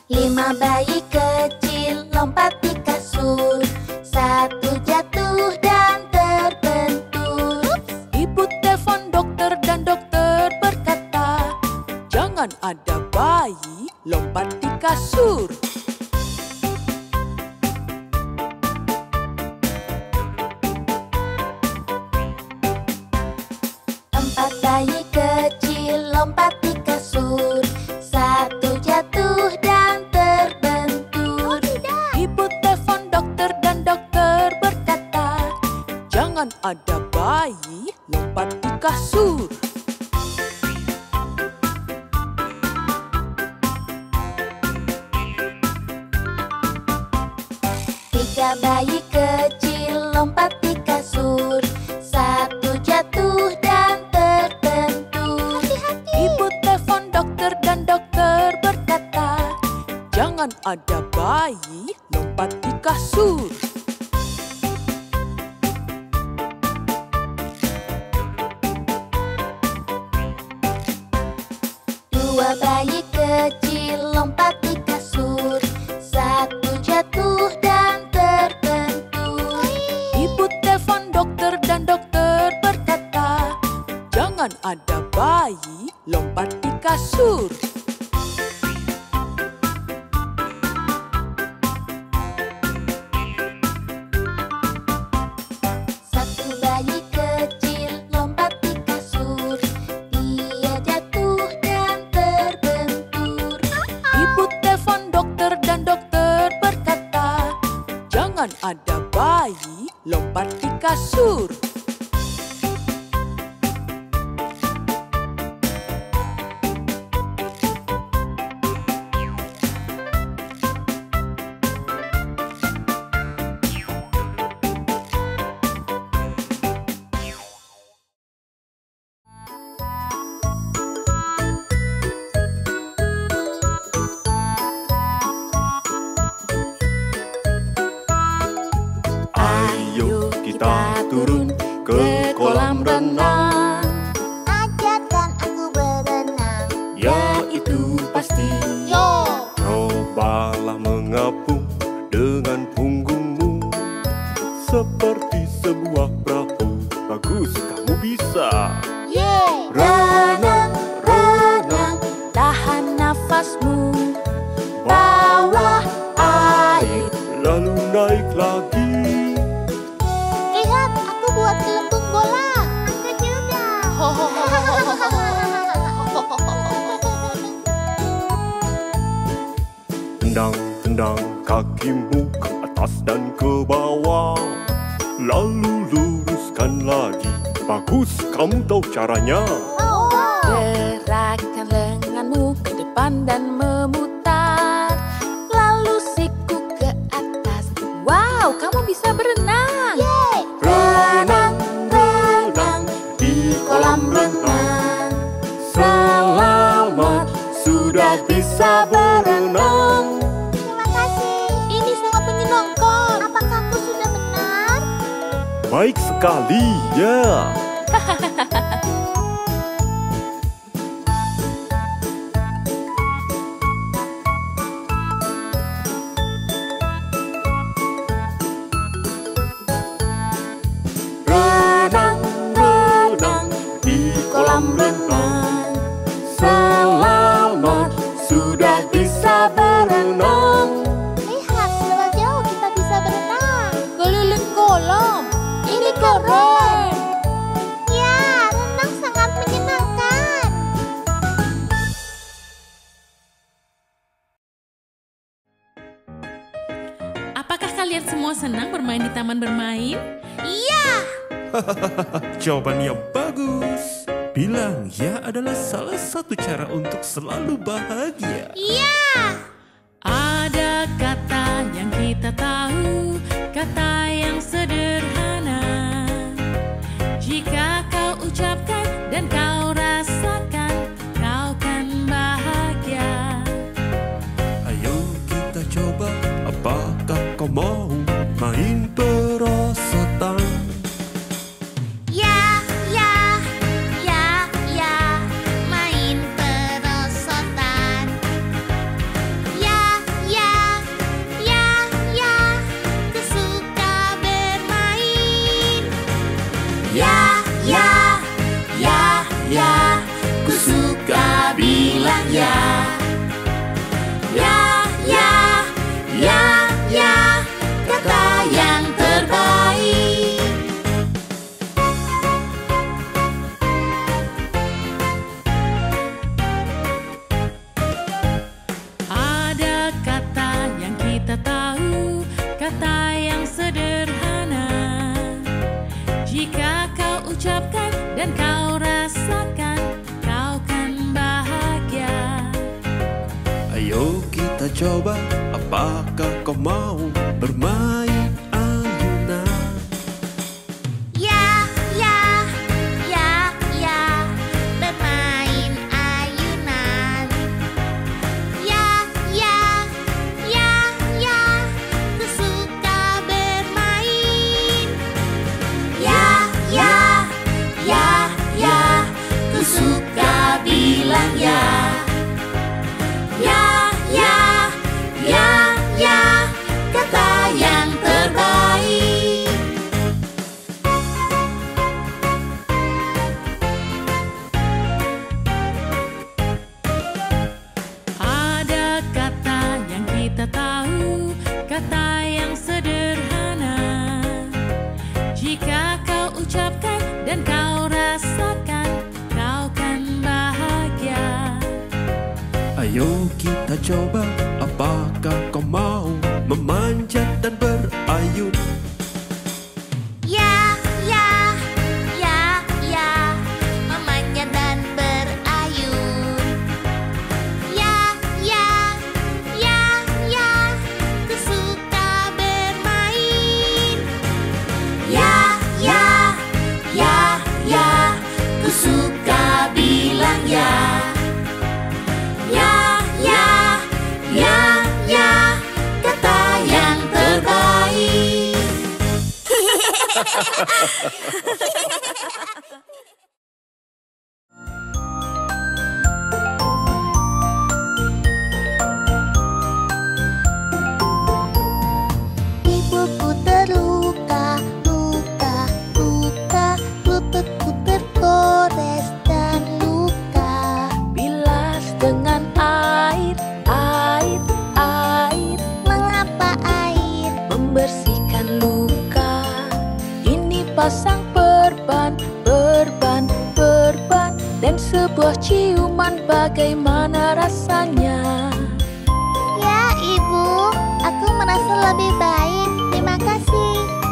5 bayi kecil lompat di kasur. 1 jatuh dan terbentur. Ibu telepon dokter dan dokter berkata, jangan ada bayi lompat di kasur. Empat bayi kecil lompat di kasur. 1 jatuh dan terbentur. Ibu telepon dokter dan dokter berkata, jangan ada bayi lompat di kasur. Tiga bayi kecil lompat di kasur. 1 jatuh dan terbentur. Ibu telepon dokter dan dokter berkata, jangan ada bayi lompat di kasur. Dua bayi kecil lompat di kasur. 1 jatuh dan terbentur. Ibu telepon dokter dan dokter berkata, jangan ada bayi lompat di kasur. Satu bayi kecil lompat di kasur. Dia jatuh dan terbentur. Ibu telepon dokter dan dokter berkata, jangan ada bayi lompat di kasur. Ayo kita turun ke kolam renang. Ajarkan aku berenang. Ya itu pasti. Yo! Cobalah mengapung dengan punggungmu seperti sebuah perahu. Bagus, kamu bisa. Yeay! Renang, renang, Tahan nafasmu, bawah air, lalu naik lagi. Lihat, aku buat gelembung bola. Aku juga. Tendang-tendang kakimu ke atas dan ke bawah, lalu luruskan lagi. Bagus, kamu tahu caranya. gerakkan lenganmu ke depan dan memutar, lalu siku ke atas. Wow, kamu bisa berenang. Renang, renang di kolam renang. Selamat, sudah bisa berenang. Terima kasih. Ini sangat menyenangkan. Apakah aku sudah benar? Baik sekali, ya. Renang, renang di kolam renang. Selamat, sudah bisa berenang. Lihat, seberapa jauh kita bisa berenang. Keliling kolam. Ini keren. Ya, renang sangat menyenangkan. Apakah kalian semua senang bermain di taman bermain? Iya. Jawabannya bagus. Bilang ya adalah salah satu cara untuk selalu bahagia. Iya. Ada kata yang kita tahu, kata yang sederhana. Jika kau ucapkan dan kau rasakan, kau kan bahagia. Ayo kita coba, apakah kau mau main perosotan? Ya, ya, ya, ya, main perosotan. Ya, ucapkan dan kau rasakan, kau kan bahagia. Ayo kita coba, apakah kau mau bermain ayunan? Ya, ya, ya, ya, bermain ayunan. Ya, ya, ya, ya, ku suka bermain. Ya, ya, ya, ya, ku suka bilang ya. Ya, ya, ya, ya, kata yang terbaik. Ada kata yang kita tahu, kata yang sederhana. Jika kau ucapkan dan kau rasakan, kau kan bahagia. Ayo kita coba, apakah kau mau memanjat dan berayun? Ya, ya, ya, ya, memanjat dan berayun. Ya, ya, ya, ya, ku suka bermain. Ya, ya, ya, ya, ku suka bilang ya. Ya, ya, ya, ya, kata yang terbaik. Ibuku terluka, luka, luka, lututku tergores dan luka. Bilas dengan air, air, air, Mengapa air? membersihkan luka. Ini pasang perban, perban, perban, dan sebuah ciuman bagaimana rasanya. Ya, Ibu, aku merasa lebih baik. Terima kasih.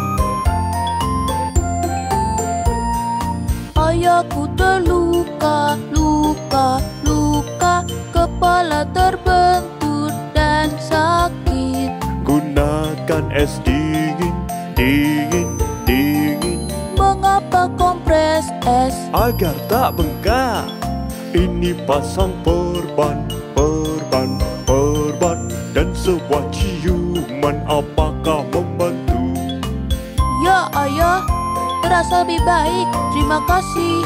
Ayahku terluka, luka, luka, kepala terbentur dan sakit. Gunakan es dingin, dingin, dingin, Mengapa kompres es? agar tak bengkak. Ini pasang perban, perban, perban, dan sebuah ciuman, apakah membantu? Ya ayah, terasa lebih baik. Terima kasih.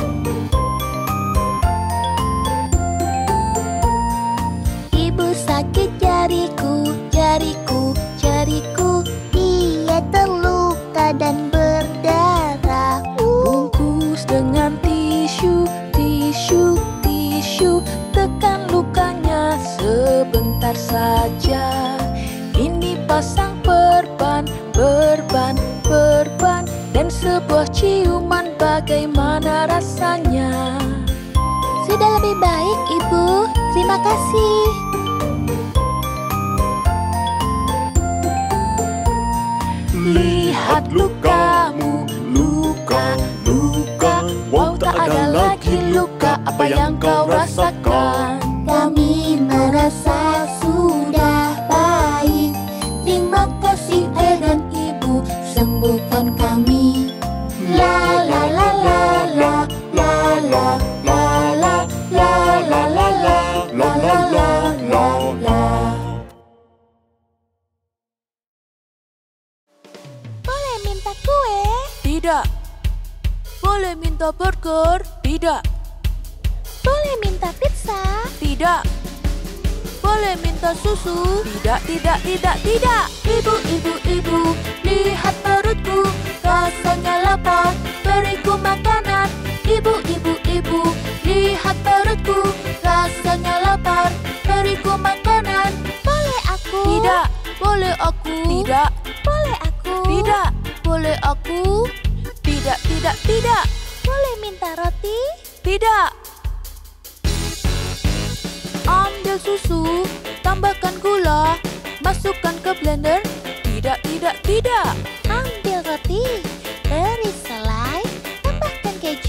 Ibu sakit jariku, jariku, jariku. Ia terluka dan berdarah. Bungkus dengan tisu, tisu, tisu. Tekan lukanya sebentar saja. Ini pasang perban, perban, perban, dan sebuah ciuman bagaimana rasanya. Sudah lebih baik, Ibu. Terima kasih. Lihat lukamu, luka, luka. Wow, tak ada lagi luka. Apa yang kau rasakan? Kami merasa sudah baik. Terima kasih ayah dan ibu, sembuhkan kami. La la la la la la la la la la la la la la la la la. Boleh minta kue? Tidak. Boleh minta burger? Tidak. Boleh minta pizza? Tidak. Boleh minta susu? Tidak, tidak, tidak, tidak. Ibu, ibu, ibu, lihat perutku, rasanya lapar, beriku makanan. Ibu, ibu, ibu, lihat perutku, rasanya lapar, beriku makanan. Boleh aku? Tidak. Boleh aku? Tidak. Boleh aku? Tidak. Boleh aku? Tidak, tidak, tidak. Boleh minta roti? Tidak. Ambil susu, tambahkan gula, masukkan ke blender. Tidak, tidak, tidak. Ambil roti, beri selai, tambahkan keju.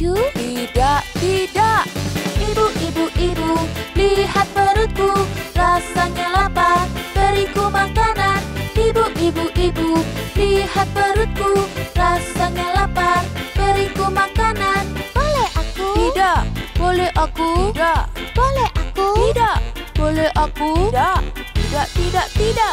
perutku rasanya lapar, beriku makanan. Boleh aku? Tidak. Boleh aku? Tidak. Boleh aku? Tidak. Boleh aku? Tidak. Tidak, tidak, tidak.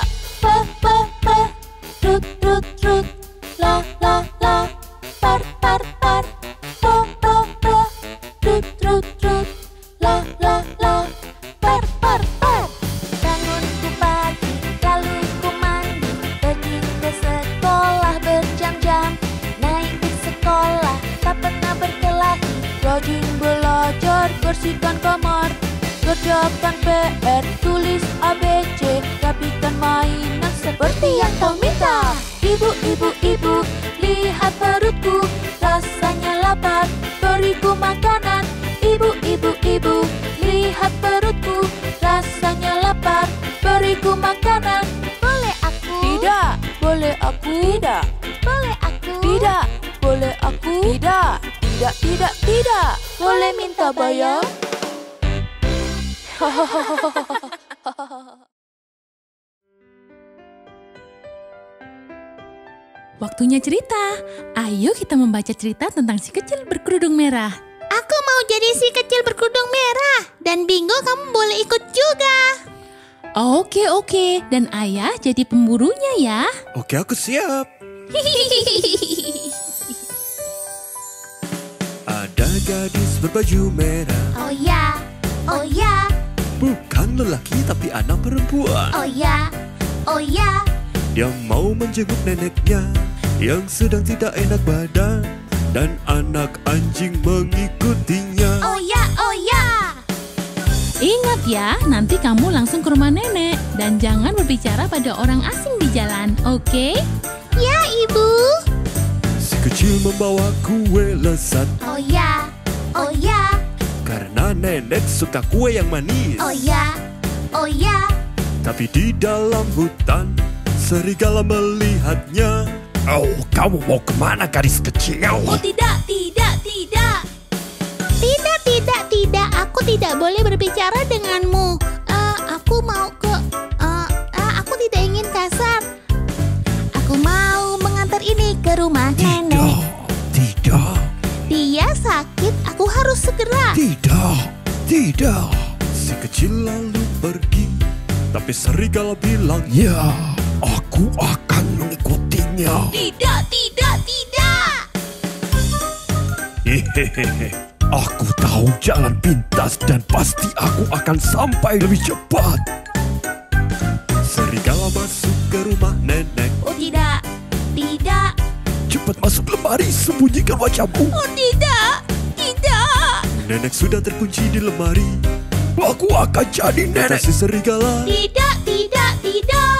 Rut, rut, rut. La, la, la. Par, par, par. Ro, rut, rut, rut. La, la, la. Par, par, par. Bangunku pagi, lalu ku mandi, pergi ke sekolah berjam-jam. Naik bis sekolah, tak pernah berkelahi, rajin belajar, bersihkan kamar, kerjakan PR, tulis ABC, rapikan mainan seperti yang kau minta. Ibu, ibu, ibu, lihat perutku, rasanya lapar, beriku makanan. Ibu, ibu, ibu, lihat perutku, rasanya lapar, beriku makanan. Boleh aku? Tidak. Boleh aku? Tidak. Boleh aku? Tidak. Boleh aku? Tidak. Tidak, tidak, tidak. Boleh minta bayar? Waktunya cerita. Ayo kita membaca cerita tentang si kecil berkerudung merah. Aku mau jadi si kecil berkerudung merah. Dan Bingo, kamu boleh ikut juga. Oke, oke. Dan ayah jadi pemburunya ya. Oke, aku siap. Ada gadis berbaju merah, Oh ya, oh ya, bukan lelaki tapi anak perempuan. oh ya, oh ya. Dia mau menjenguk neneknya yang sedang tidak enak badan, dan anak anjing mengikutinya. Oh ya, oh ya. Ingat ya, nanti kamu langsung ke rumah nenek. Dan jangan berbicara pada orang asing di jalan, oke? Ya, Ibu. Si kecil membawa kue lezat Oh ya, oh ya, karena nenek suka kue yang manis. oh ya, oh ya. Tapi di dalam hutan, serigala melihatnya. Oh, kamu mau kemana gadis kecil? Oh tidak, tidak, tidak. Tidak, tidak, tidak. Aku tidak boleh berbicara denganmu. Aku mau ke... aku tidak ingin kasar. Aku mau mengantar ini ke rumah nenek. Tidak, Dia sakit, aku harus segera. tidak. Si kecil lalu pergi, tapi serigala bilang, ya, aku akan mengikutinya. Tidak, tidak, tidak. Hehehe, aku tahu jalan pintas dan pasti aku akan sampai lebih cepat. Serigala masuk ke rumah nenek. Oh tidak, tidak. Cepat masuk lemari, sembunyikan wajahmu. Oh tidak, tidak. Nenek sudah terkunci di lemari. Aku akan jadi nenek si serigala. Tidak, tidak, tidak.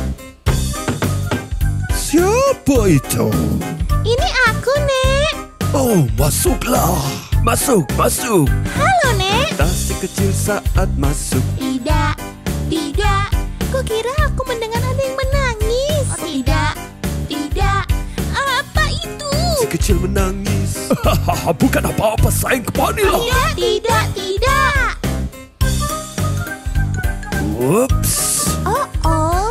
Siapa itu? Ini aku, Nek. Oh, masuklah. Masuk. Halo, Nek. Kata si kecil saat masuk. Tidak, tidak. Kukira aku mendengar ada yang menangis. Oh tidak, tidak. Apa itu? Si kecil menangis. Hahaha, bukan apa-apa, sayang, kepanilah. Tidak, tidak, tidak. Ups. Oh, oh.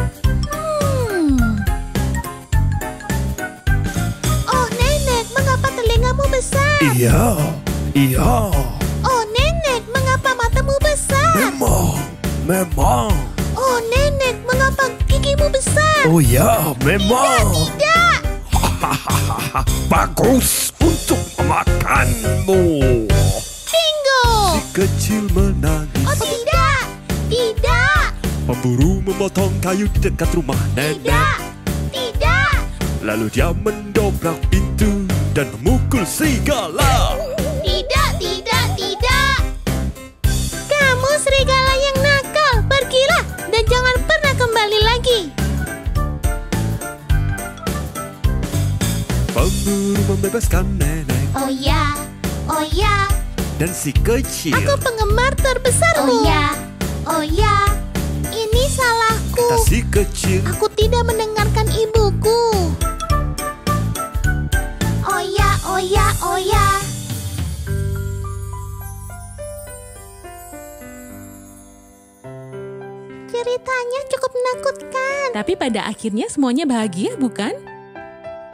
Oh, Nenek, mengapa telingamu besar? Iya. Oh, Nenek, mengapa matamu besar? Memang. Oh, Nenek, mengapa gigimu besar? Oh ya, memang. Tidak. Bagus untuk memakanmu. Bingo. Si kecil menangis. Oh, tidak, tidak, Pemburu memotong kayu di dekat rumah nenek. tidak, tidak. Lalu dia mendobrak pintu dan memukul serigala. Tidak, tidak, tidak. Kamu serigala yang nakal, pergilah dan jangan pernah kembali lagi. Pemburu membebaskan nenek Oh ya, oh ya, dan si kecil. aku penggemar terbesarmu. Oh ya, ini salahku. Kata si kecil. Aku tidak mendengarkan ibuku. Oh ya, oh ya, oh ya. Ceritanya cukup menakutkan. Tapi pada akhirnya semuanya bahagia, bukan?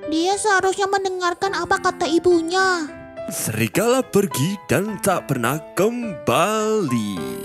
Dia seharusnya mendengarkan apa kata ibunya. Serigala pergi dan tak pernah kembali.